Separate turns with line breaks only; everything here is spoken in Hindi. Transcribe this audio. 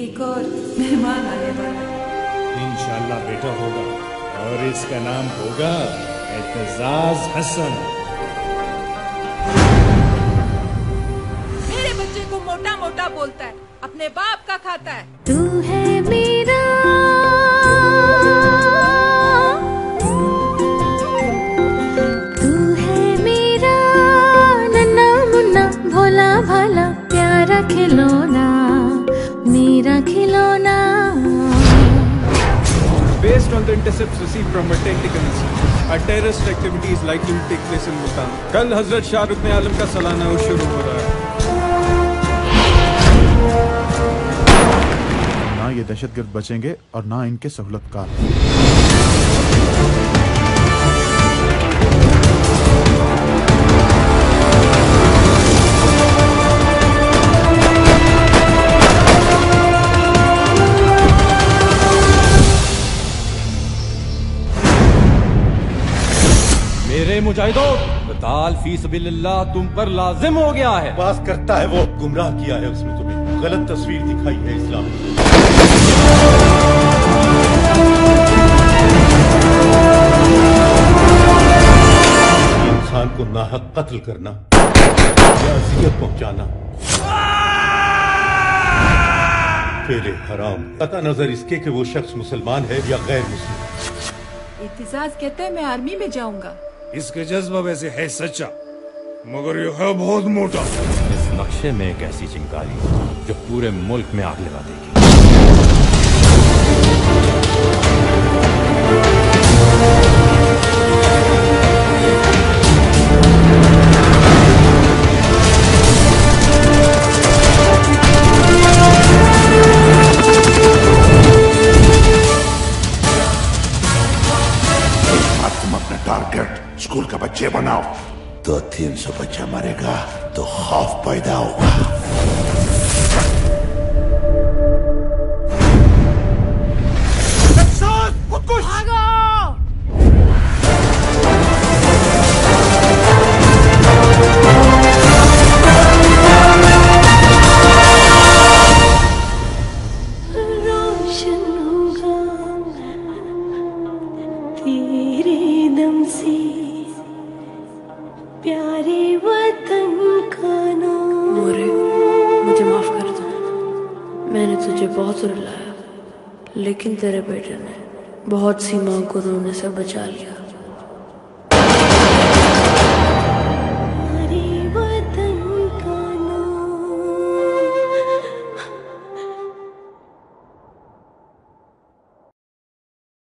एक और मेहमान आने वाला है।
इंशाल्लाह बेटा होगा और इसका नाम होगा एतजाज हसन।
मेरे बच्चे को मोटा मोटा बोलता है, अपने बाप का खाता है।
तू है मेरा, तू है मेरा नन्ना मुन्ना भोला भाला प्यारा खिलौना, मेरा खिलौना।
Based on the intercepts received from our technicals, a terrorist activity is likely to take place in Multan. कल हजरत शाहरुख आलम का सालाना उर्स शुरू हो रहा है।
ना ये दहशतगर्द बचेंगे और ना इनके सहूलतकार।
मेरे मुजाहिदों, क़िताल फी सबिलिल्लाह तुम पर लाजिम हो गया है।
बात करता है वो, गुमराह किया है उसने तुम्हें, गलत तस्वीर दिखाई है इस्लाम की। इंसान को नाहक कत्ल करना या अज़ियत पहुंचाना फेले हराम, पता नजर इसके कि वो शख्स मुसलमान है या गैर मुस्लिम।
इत्तिसाज कहते हैं मैं आर्मी में जाऊंगा।
इसका जज्बा वैसे है सच्चा, मगर ये है बहुत मोटा।
इस नक्शे में एक ऐसी चिंगारी जो पूरे मुल्क में आग लगा देगी।
तुम अपना टारगेट स्कूल का बच्चे बनाओ, 200-300 बच्चा मरेगा तो खौफ पैदा होगा।
रोशन होगा तेरे दम से प्यारे वतन का नाम।
मोरे, मुझे माफ कर दो, मैंने तुझे बहुत रुलाया, लेकिन तेरे बेटे ने बहुत सी माँ को रोने से बचा लिया।